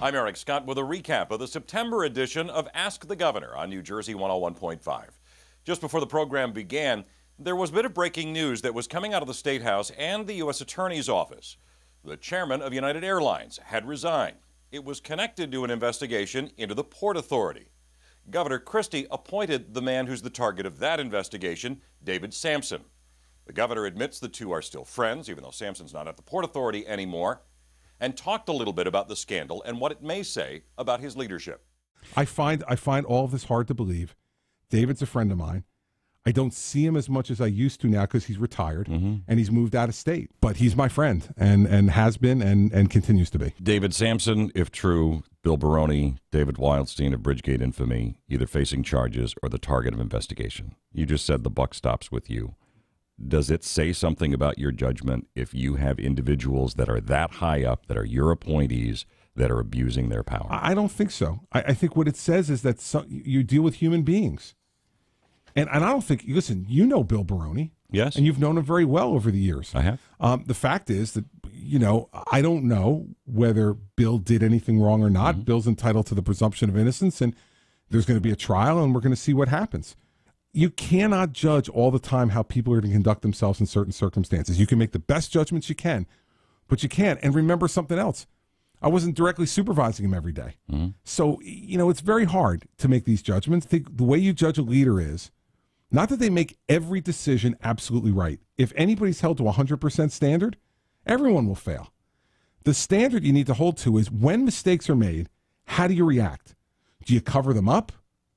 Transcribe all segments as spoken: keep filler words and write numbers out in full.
I'm Eric Scott with a recap of the September edition of Ask the Governor on New Jersey one oh one point five. Just before the program began, there was a bit of breaking news that was coming out of the State House and the U S Attorney's Office. The chairman of United Airlines had resigned. It was connected to an investigation into the Port Authority. Governor Christie appointed the man who's the target of that investigation, David Samson. The governor admits the two are still friends, even though Samson's not at the Port Authority anymore, and talked a little bit about the scandal and what it may say about his leadership. I find I find all of this hard to believe. David's a friend of mine. I don't see him as much as I used to now because he's retired mm-hmm. and he's moved out of state. But he's my friend and, and has been and, and continues to be. David Samson, if true, Bill Baroni, David Wildstein of Bridgegate infamy, either facing charges or the target of investigation. You just said the buck stops with you. Does it say something about your judgment if you have individuals that are that high up, that are your appointees, that are abusing their power? I don't think so. I, I think what it says is that some, you deal with human beings. And, and I don't think, listen, you know Bill Baroni. Yes. And you've known him very well over the years. I have. Um, the fact is that, you know, I don't know whether Bill did anything wrong or not. Mm-hmm. Bill's entitled to the presumption of innocence, and there's going to be a trial, and we're going to see what happens. You cannot judge all the time how people are going to conduct themselves in certain circumstances. You can make the best judgments you can, but you can't. And remember something else. I wasn't directly supervising him every day. Mm-hmm. So, you know, it's very hard to make these judgments. The, the way you judge a leader is not that they make every decision absolutely right. If anybody's held to a one hundred percent standard, everyone will fail. The standard you need to hold to is when mistakes are made, how do you react? Do you cover them up?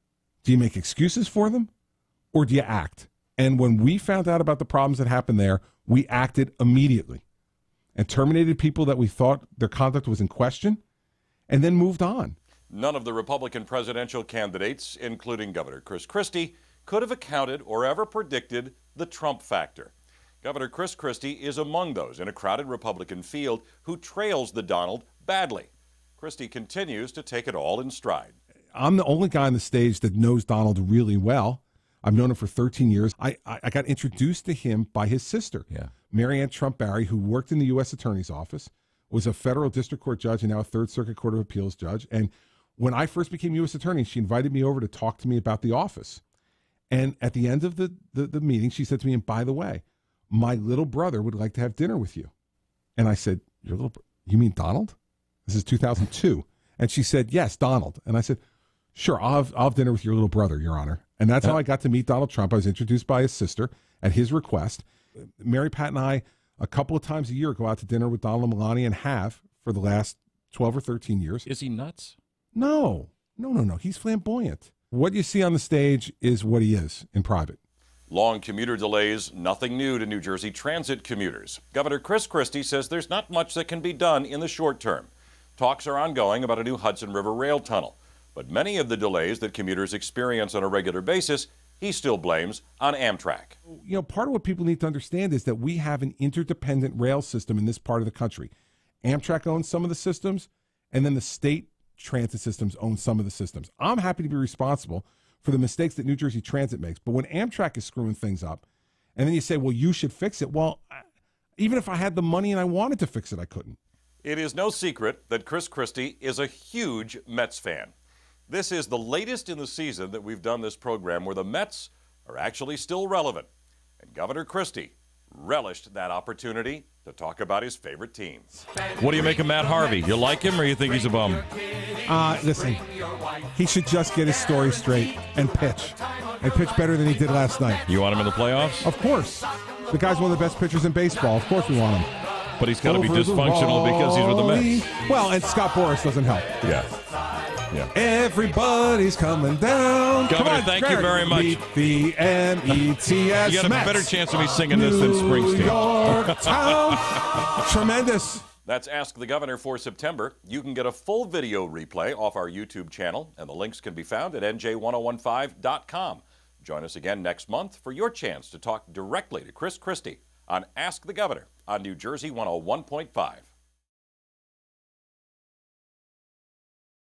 Do you make excuses for them? Or do you act? And when we found out about the problems that happened there, we acted immediately and terminated people that we thought their conduct was in question and then moved on. None of the Republican presidential candidates, including Governor Chris Christie, could have accounted or ever predicted the Trump factor. Governor Chris Christie is among those in a crowded Republican field who trails the Donald badly. Christie continues to take it all in stride. I'm the only guy on the stage that knows Donald really well. I've known him for thirteen years. I, I, I got introduced to him by his sister, yeah. Mary Ann Trump Barry, who worked in the U S Attorney's Office, was a federal district court judge and now a Third Circuit Court of Appeals judge. And when I first became U S Attorney, she invited me over to talk to me about the office. And at the end of the, the, the meeting, she said to me, and by the way, my little brother would like to have dinner with you. And I said, your little bro- you mean Donald? This is two thousand two. And she said, yes, Donald. And I said, sure, I'll have, I'll have dinner with your little brother, Your Honor. And that's how I got to meet Donald Trump. I was introduced by his sister at his request. Mary Pat and I, a couple of times a year, go out to dinner with Donald and Melania and have for the last twelve or thirteen years. Is he nuts? No, no, no, no. He's flamboyant. What you see on the stage is what he is in private. Long commuter delays, nothing new to New Jersey transit commuters. Governor Chris Christie says there's not much that can be done in the short term. Talks are ongoing about a new Hudson River rail tunnel. But many of the delays that commuters experience on a regular basis, he still blames on Amtrak. You know, part of what people need to understand is that we have an interdependent rail system in this part of the country. Amtrak owns some of the systems, and then the state transit systems own some of the systems. I'm happy to be responsible for the mistakes that New Jersey Transit makes. But when Amtrak is screwing things up, and then you say, well, you should fix it. Well, even if I had the money and I wanted to fix it, I couldn't. It is no secret that Chris Christie is a huge Mets fan. This is the latest in the season that we've done this program where the Mets are actually still relevant. And Governor Christie relished that opportunity to talk about his favorite teams. What do you make of Matt Harvey? You like him or you think he's a bum? Uh, listen, he should just get his story straight and pitch. And pitch better than he did last night. You want him in the playoffs? Of course. The guy's one of the best pitchers in baseball. Of course we want him. But he's got to be dysfunctional because he's with the Mets. Well, and Scott Boras doesn't help. Yeah. Yeah. Everybody's coming down. Governor, on, thank Jared. you very much. Meet the M E T S You got a Mets. better chance of me singing this than Springsteen. New York town. Tremendous. That's Ask the Governor for September. You can get a full video replay off our YouTube channel, and the links can be found at N J ten fifteen dot com. Join us again next month for your chance to talk directly to Chris Christie on Ask the Governor on New Jersey one oh one point five.